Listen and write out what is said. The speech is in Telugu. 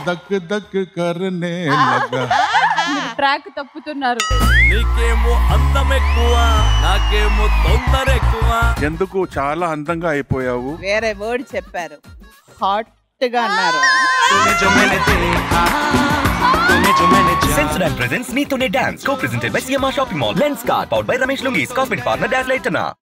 దక్ దక్ కర్నే లగా. ట్రాక్ తప్పుతున్నారు. నీకేమో అందం ఎక్కువ, నాకేమో తొందర ఎక్కువ. ఎందుకు చాలా అందంగా అయిపోయావు? వేరే వర్డ్ చెప్పారు, హాట్ గా అన్నారు. Sensodyne presents Neethone Dance, co-presented by CMR Shopping Mall. Lens Card, powered by Ramesh Lungis, cosmetic partner Dazzle Itana.